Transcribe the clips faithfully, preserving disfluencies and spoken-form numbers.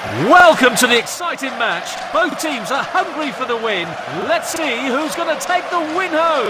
Welcome to the exciting match. Both teams are hungry for the win. Let's see who's going to take the win home.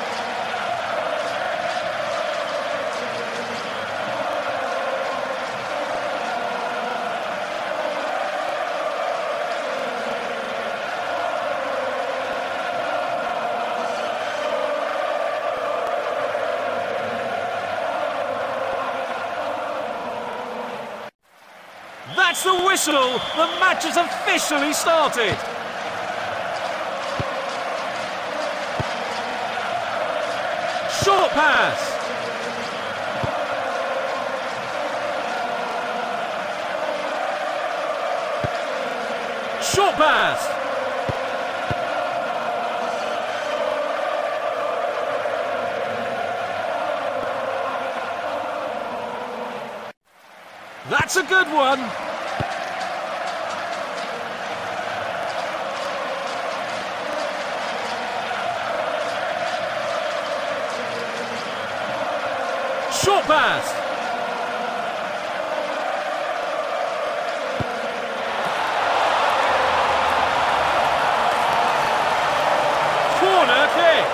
That's the whistle. The match has officially started. Short pass. Short pass. That's a good one. Short pass. Corner kick.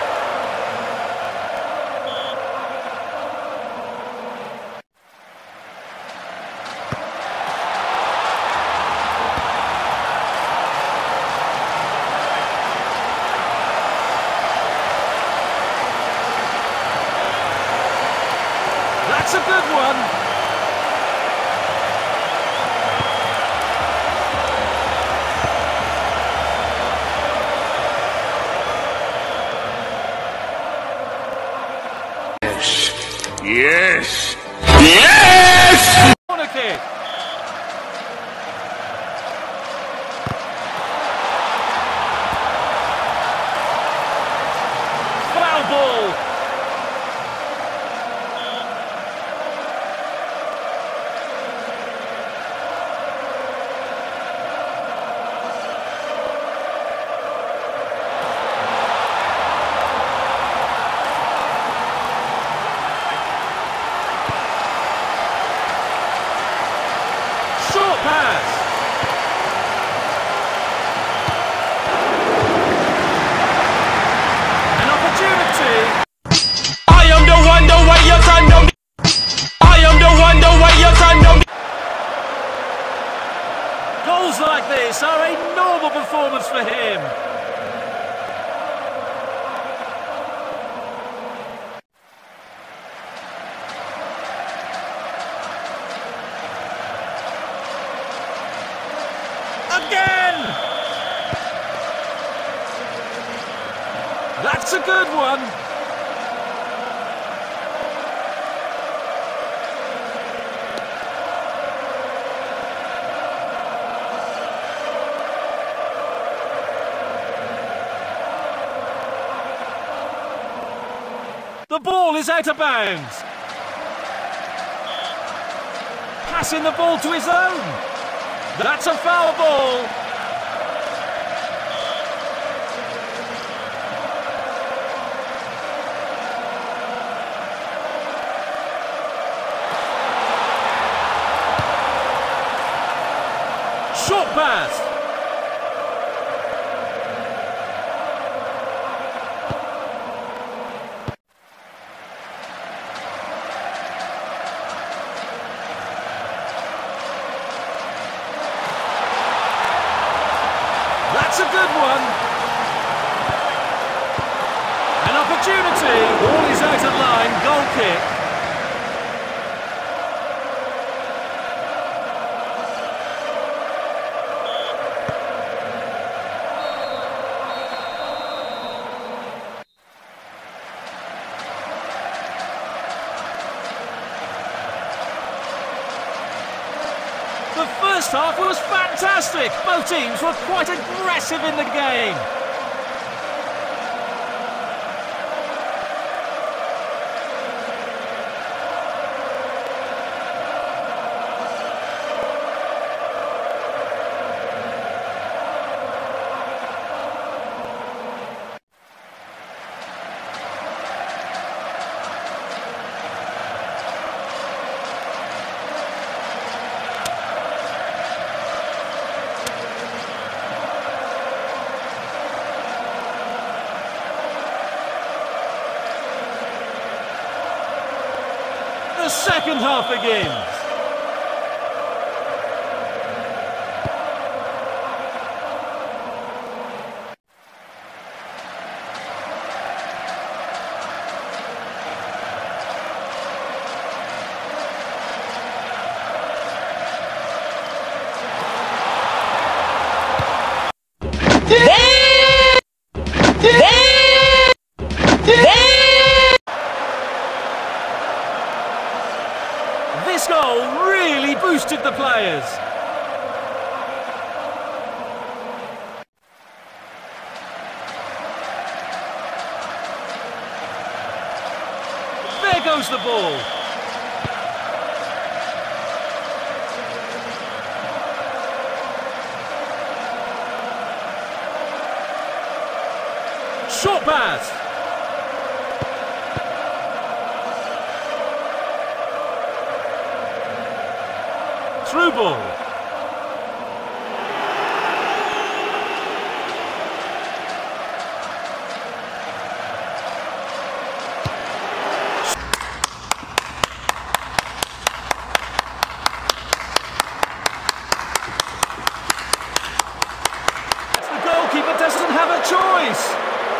That's a good one. Yes. Yes. Yes! Corner kick. Foul ball. Pass. An opportunity. I am the one, the way you turn on me. I am the one, the way you turn on me. Goals like this are a normal performance for him. Again! That's a good one. The ball is out of bounds. Passing the ball to his own. That's a foul ball. Short pass. That's a good one. An opportunity. Ball is out of line. Goal kick. The first half was fantastic. Both teams were quite aggressive in the game. second half begins. This goal really boosted the players. There goes the ball. Short pass. Through ball. The goalkeeper doesn't have a choice.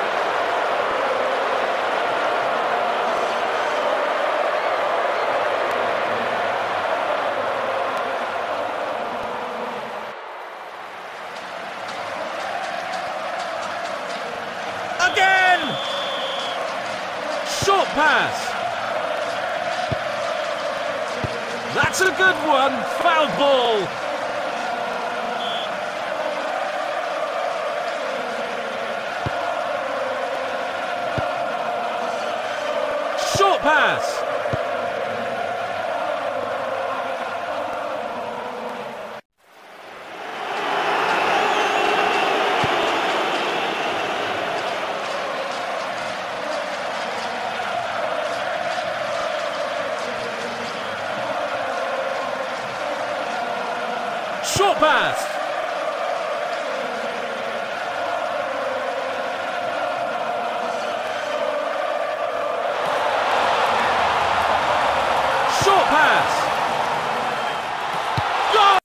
Again! Short pass. That's a good one. Foul ball. Short pass. Short pass. Short pass. Goal!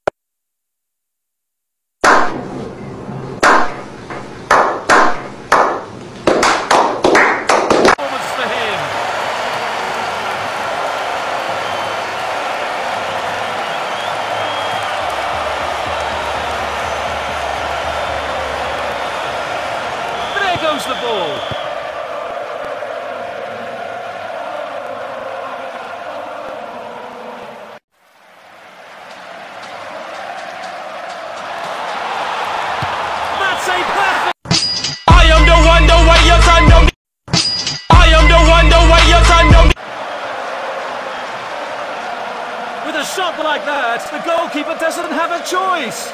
Performance for him. There goes the ball. That's a perfect. I am the one, the way you turn on me. I am the one, the way you turn on me. With a shot like that, the goalkeeper doesn't have a choice.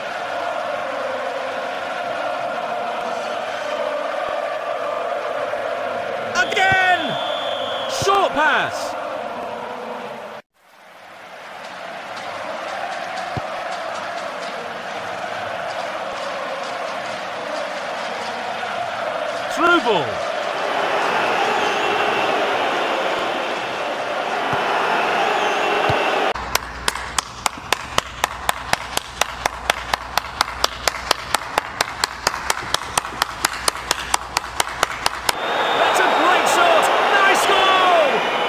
Again! Short pass. Through ball. That's a great shot. Nice goal.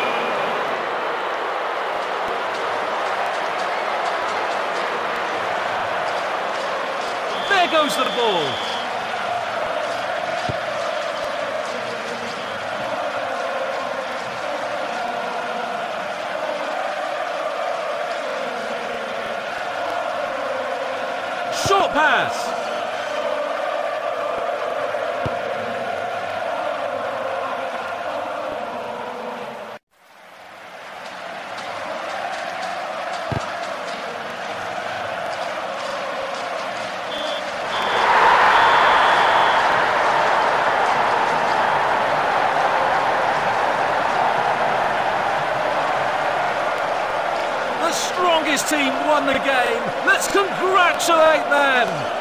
There goes the ball. Short pass. The strongest team won the game. Let's congratulate them.